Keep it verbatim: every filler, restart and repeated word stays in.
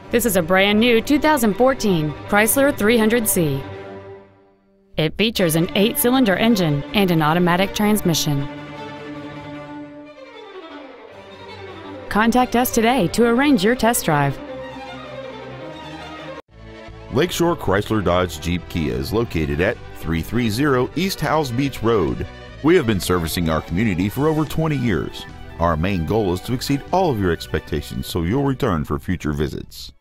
This is a brand new two thousand fourteen Chrysler three hundred C. It features an eight-cylinder engine and an automatic transmission. Contact us today to arrange your test drive. Lakeshore Chrysler Dodge Jeep Kia is located at three thirty East Howze Beach Road. We have been servicing our community for over twenty years. Our main goal is to exceed all of your expectations so you'll return for future visits.